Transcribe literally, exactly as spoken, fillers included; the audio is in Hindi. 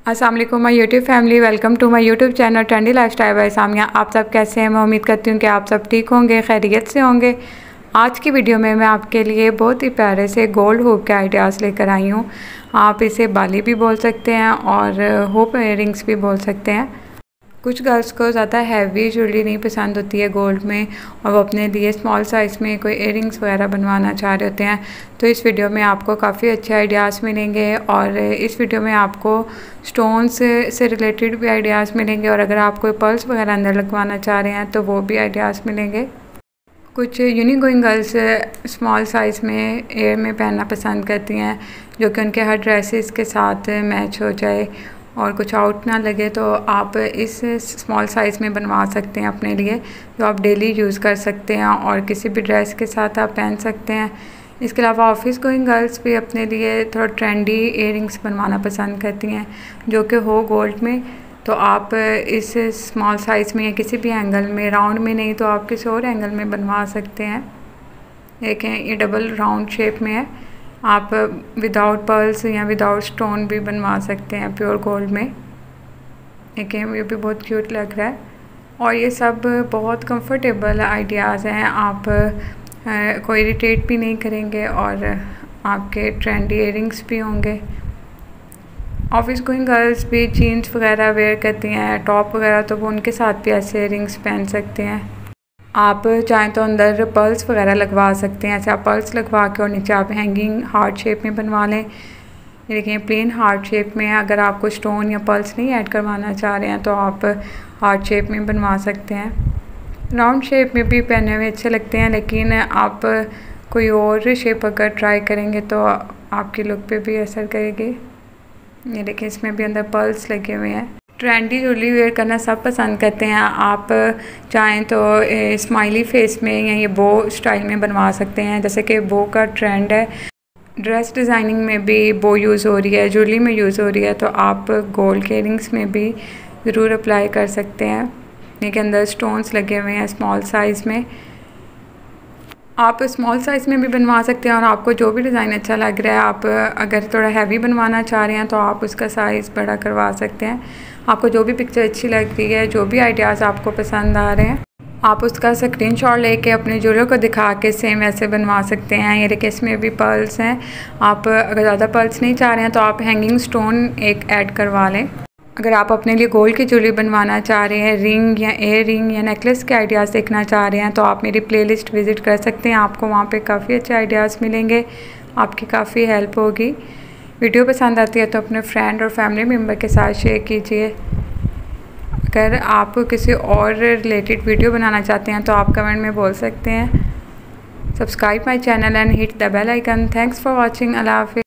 अस्सलाम वालेकुम my YouTube family, welcome to my YouTube channel trendy lifestyle by Samia. आप सब कैसे हैं? मैं उम्मीद करती हूँ कि आप सब ठीक होंगे, खैरियत से होंगे। आज की वीडियो में मैं आपके लिए बहुत ही प्यारे से गोल्ड हुप के आइडियाज़ लेकर आई हूँ। आप इसे बाली भी बोल सकते हैं और हुप इयरिंग्स भी बोल सकते हैं। कुछ गर्ल्स को ज़्यादा हैवी ज्वेलरी नहीं पसंद होती है गोल्ड में, और वो अपने लिए स्मॉल साइज़ में कोई इयरिंग्स वगैरह बनवाना चाह रहे होते हैं। तो इस वीडियो में आपको काफ़ी अच्छे आइडियाज़ मिलेंगे, और इस वीडियो में आपको स्टोन्स से रिलेटेड भी आइडियाज़ मिलेंगे, और अगर आप कोई पर्ल्स वगैरह अंदर लगवाना चाह रहे हैं तो वो भी आइडियाज़ मिलेंगे। कुछ unique going girls small size में एयर में पहनना पसंद करती हैं, जो कि उनके हर ड्रेसेस के साथ मैच हो जाए और कुछ आउट ना लगे। तो आप इस स्मॉल साइज़ में बनवा सकते हैं अपने लिए, जो आप डेली यूज़ कर सकते हैं और किसी भी ड्रेस के साथ आप पहन सकते हैं। इसके अलावा ऑफिस गोइंग गर्ल्स भी अपने लिए थोड़ा ट्रेंडी इयरिंग्स बनवाना पसंद करती हैं, जो कि हो गोल्ड में। तो आप इस स्मॉल साइज़ में या किसी भी एंगल में, राउंड में नहीं तो आप किसी और एंगल में बनवा सकते हैं। देखें, ये डबल राउंड शेप में है। आप विदाउट पर्ल्स या विदाउट स्टोन भी बनवा सकते हैं प्योर गोल्ड में। देखें, ये भी बहुत क्यूट लग रहा है, और ये सब बहुत कंफर्टेबल आइडियाज़ हैं। आप आ, कोई इरिटेट भी नहीं करेंगे, और आपके ट्रेंडी इयरिंग्स भी होंगे। ऑफिस गोइंग गर्ल्स भी जीन्स वगैरह वेयर करती हैं, टॉप वगैरह, तो वो उनके साथ भी ऐसे इयरिंग्स पहन सकते हैं। आप चाहें तो अंदर पर्ल्स वगैरह लगवा सकते हैं। ऐसे आप पर्ल्स लगवा के और नीचे आप हैंगिंग हार्ट शेप में बनवा लें। देखिए, प्लेन हार्ट शेप में। अगर आपको स्टोन या पर्ल्स नहीं ऐड करवाना चाह रहे हैं तो आप हार्ट शेप में बनवा सकते हैं। राउंड शेप में भी पहने हुए अच्छे लगते हैं, लेकिन आप कोई और शेप अगर ट्राई करेंगे तो आपकी लुक पे भी असर करेगी। ये देखिए, इसमें भी अंदर पर्ल्स लगे हुए हैं। ट्रेंडी ज्वेलरी वेयर करना सब पसंद करते हैं। आप चाहें तो स्माइली फेस में या ये बो स्टाइल में बनवा सकते हैं, जैसे कि बो का ट्रेंड है। ड्रेस डिज़ाइनिंग में भी बो यूज़ हो रही है, ज्वेलरी में यूज़ हो रही है, तो आप गोल्ड के इयरिंग्स में भी ज़रूर अप्लाई कर सकते हैं। इनके अंदर स्टोन्स लगे हुए हैं स्मॉल साइज़ में। आप स्मॉल साइज़ में भी बनवा सकते हैं, और आपको जो भी डिज़ाइन अच्छा लग रहा है, आप अगर थोड़ा हैवी बनवाना चाह रहे हैं तो आप उसका साइज़ बड़ा करवा सकते हैं। आपको जो भी पिक्चर अच्छी लग रही है, जो भी आइडियाज़ आपको पसंद आ रहे हैं, आप उसका स्क्रीनशॉट लेके अपने ज्वेलर को दिखा के सेम ऐसे बनवा सकते हैं। ये देखिए, इसमें भी पर्ल्स हैं। आप अगर ज़्यादा पर्ल्स नहीं चाह रहे हैं तो आप हैंगिंग स्टोन एक ऐड करवा लें। अगर आप अपने लिए गोल्ड की ज्वेलरी बनवाना चाह रहे हैं, रिंग या एयर रिंग या नेकलेस के आइडियाज़ देखना चाह रहे हैं, तो आप मेरी प्लेलिस्ट विज़िट कर सकते हैं। आपको वहाँ पे काफ़ी अच्छे आइडियाज़ मिलेंगे, आपकी काफ़ी हेल्प होगी। वीडियो पसंद आती है तो अपने फ्रेंड और फैमिली मेम्बर के साथ शेयर कीजिए। अगर आप किसी और रिलेटेड वीडियो बनाना चाहते हैं तो आप कमेंट में बोल सकते हैं। Subscribe my channel and hit the bell icon. Thanks for watching. Allah हाफ़िज़।